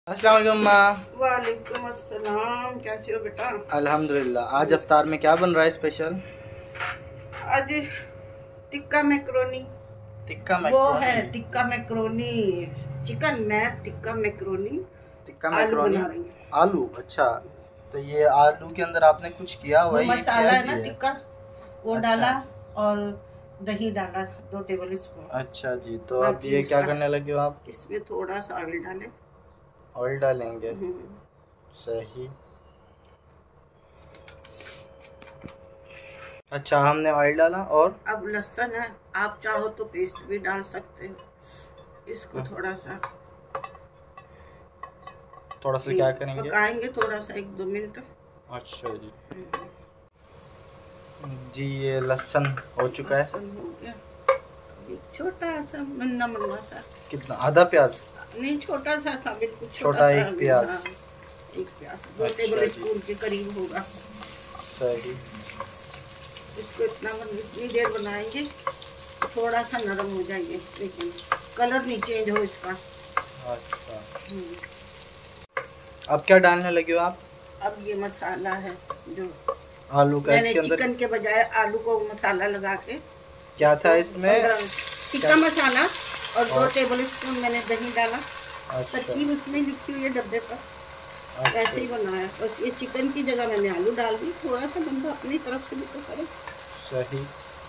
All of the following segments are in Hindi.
अस्सलाम वालेकुम माँ। वालेकुम अस्सलाम। कैसे हो बेटा? अल्हम्दुलिल्लाह। आज अफ्तार में क्या बन रहा है स्पेशल? आज टिक्का मैक्रोनी। टिक्का वो मैक्रोनी। है टिक्का मैक्रोनी चिकन में टिक्का मैक्रोनी। टिक्का आलू मैक्रोनी बना रही हूँ। आलू। अच्छा, तो ये आलू के अंदर आपने कुछ किया हुआ वो है, ये मसाला है क्या ना है? टिक्का, वो अच्छा। डाला और दही डाला 2 टेबल स्पून। अच्छा जी, तो अब बाकी ये क्या उसका करने लगे हो आप? इसमें थोड़ा सा ऑयल डाले। ऑयल डालेंगे। सही। अच्छा, हमने ऑयल डाला और अब लहसुन है, आप चाहो तो पेस्ट भी डाल सकते हो। इसको थोड़ा सा क्या करेंगे? पकाएंगे थोड़ा सा 1-2 मिनट। अच्छा जी। जी, ये लहसुन हो चुका है। लहसुन हो गया। एक छोटा सा मुन्ना मुन्ना सा। कितना? आधा प्याज? नहीं, छोटा सा था, बिल्कुल छोटा सा। एक प्याज। हाँ, एक प्याज 2 अच्छा टेबल जी। स्पून के करीब होगा। सही। इसको इतनी देर बनाएंगे थोड़ा सा नरम हो जाएंगे, लेकिन कलर नहीं चेंज हो इसका। अच्छा, अब क्या डालने लगे हो आप? अब ये मसाला है जो आलू का, मैंने इसके अंदर चिकन के बजाय आलू को मसाला लगा के। क्या था इसमें? टिक्का मसाला और 2 टेबल स्पून मैंने दही डाला। अच्छा। तरकीब उसमें लिखी हुई है डब्बे पर। अच्छा। ऐसे ही बनाया, बस ये चिकन की जगह मैंने आलू डाल दी। थोड़ा सा बंदा अपनी तरफ से भी तो करे। सही।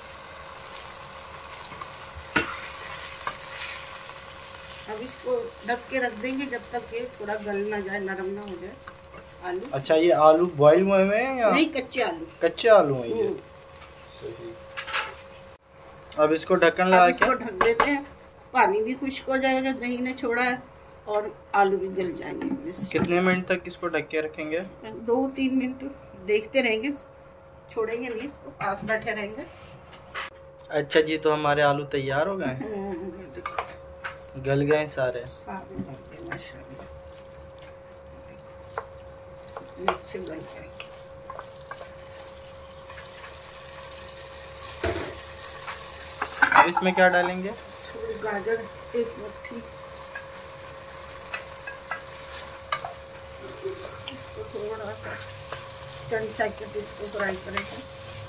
अब इसको ढक के रख देंगे जब तक ये थोड़ा गल ना जाए, नरम ना हो जाए आलू। अच्छा, ये आलू बॉईल हुए हैं या नहीं, कच्चे आलू। कच्चे आलू हैं ये? सही। अब इसको ढक्कन लगा के इसको ढक देते हैं, पानी भी खुश्क हो जाएगा, दही ने छोड़ा है, और आलू भी गल जाएंगे। कितने मिनट तक इसको ढक के रखेंगे? 2-3 मिनट देखते रहेंगे, छोड़ेंगे नहीं, इसको पास बैठे रहेंगे। अच्छा जी, तो हमारे आलू तैयार हो गए? गल गए सारे गल गए माशाल्लाह, अच्छे गल गए। अब इसमें क्या डालेंगे? थोड़ी गाजर, 1 मुट्ठी। इसको थोड़ा सा 10 सेकंड इसको फ्राई करेंगे।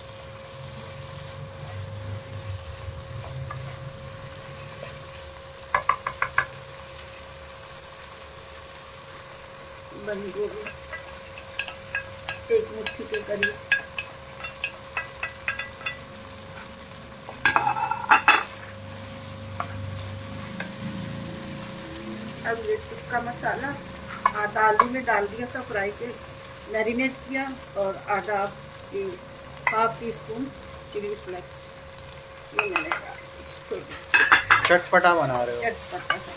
बंद गोभी 1 मुट्ठी के करीब। अब ये टिक्का मसाला आधा आलू में डाल दिया था, फ्राई के मैरिनेट किया, और आधा ½ टीस्पून चिली फ्लेक्स ये मैंने डाल दिया। चटपटा बना रहे हो? चटपटा सा।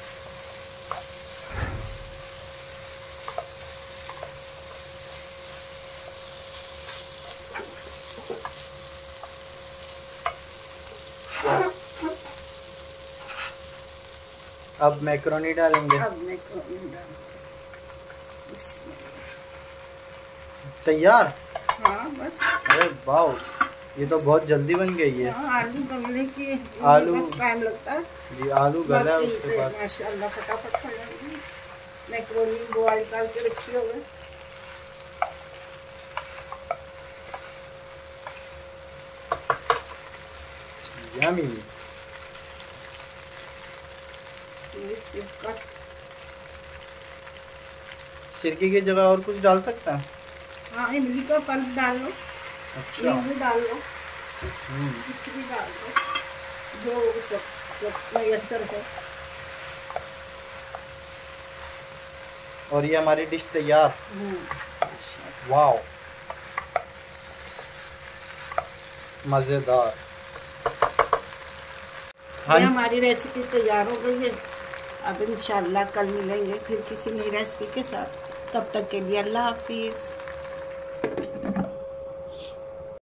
अब मैक्रोनी डालेंगे? अब मैक्रोनी डालेंगे। तैयार? हाँ बस। अरे वाह, ये तो बहुत जल्दी बन गई है। हाँ, आलू गलने की बस टाइम लगता है जी। आलू गला, उसके बाद माशाल्लाह फटाफट हो जाएगी। मैक्रोनी बॉयल करके रखी होगी। यम्मी। सिरके की जगह और कुछ डाल सकते हैं? हाँ, इमली का पल्प डाल लो। अच्छा। नींबू डाल लो। कुछ भी डाल दो जो सब मयसर हो। और ये हमारी डिश तैयार। वाह, मज़ेदार। ये हमारी रेसिपी तैयार हो गई है। अब इंशाल्लाह कल मिलेंगे फिर किसी नई रेसिपी के साथ। तब तक के लिए अल्लाह हाफिज़।